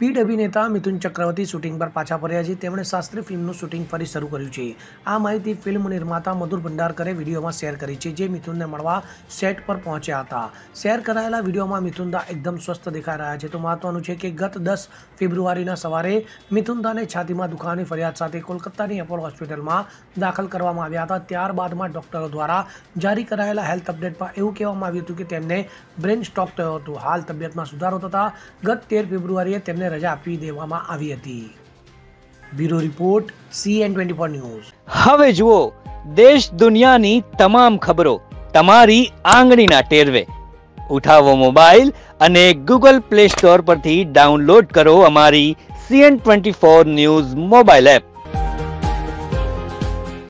Speed અભિનેતા મિથુન ચક્રવર્તી shooting પર પાછા ફર્યા છે। તેમણે શાસ્ત્રી ફિલ્મનું શૂટિંગ ફરી શરૂ કર્યું છે। આ માહિતી ફિલ્મ નિર્માતા મધુર ભંડારકરે વિડીયોમાં શેર કરી છે, જે મિથુનને મળવા સેટ પર પહોંચ્યા હતા। શેર કરાયેલા વિડીયોમાં મિથુનદા એકદમ સ્વસ્થ દેખાઈ રહ્યા છે। તો મહત્વનું છે કે ગત 10 ફેબ્રુઆરીના સવારે મિથુનદાને છાતીમાં દુખાવાની ફરિયાદ સાથે કોલકાતાની એપોલો હોસ્પિટલમાં દાખલ કરવામાં આવ્યા હતા। ત્યારબાદમાં ડોક્ટરો દ્વારા જારી કરાયેલા હેલ્થ અપડેટમાં એવું કહેવામાં આવ્યું હતું કે તેમને બ્રેન સ્ટ્રોક થયો હતો। હાલ તબિયતમાં સુધારો થતા ગત 13 ફેબ્રુઆરીએ તેમને રજા આપી દેવામાં આવી હતી। Bureau report CN24 news. હવે જુઓ દેશ દુનિયાની તમામ ખબરો તમારી આંગળીના ટેરવે। ઉઠાવો મોબાઈલ અને Google Play Store પરથી ડાઉનલોડ કરો અમારી CN24 ન્યૂઝ મોબાઈલ એપ।